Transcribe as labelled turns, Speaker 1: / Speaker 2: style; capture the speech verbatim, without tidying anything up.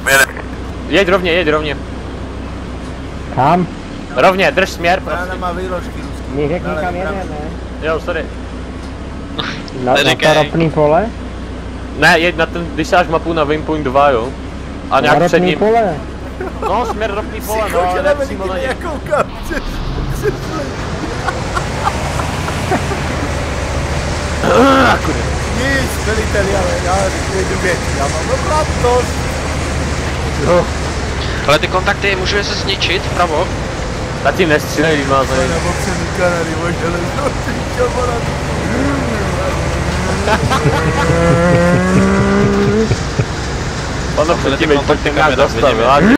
Speaker 1: Jeď rovně, jeď rovně.
Speaker 2: Kam?
Speaker 1: Rovně, drž směr,
Speaker 3: Rána
Speaker 1: prostě.
Speaker 3: má výložky ruský.
Speaker 2: Mi řekni kam jede, ne?
Speaker 1: Jo, sorry.
Speaker 2: Na, na to ropný pole?
Speaker 1: Ne, jeď na ten, když dáš mapu na Waypoint dva, jo. A
Speaker 2: Na
Speaker 1: nějak před
Speaker 2: ropný
Speaker 1: ním.
Speaker 2: pole?
Speaker 1: No, směr ropný pole, no, ale ne přímo na něj.
Speaker 3: Koukám, nic, veliteli, ale já jdu věc, já mám opravdu.
Speaker 1: No.
Speaker 4: Ale ty kontakty, můžu je se zničit vpravo?
Speaker 1: Zatím nestřílej, když má tady.
Speaker 3: Na boksený Kanady, možná neznovu, čo bona.
Speaker 1: Ono předtím, pojď nějak dostat,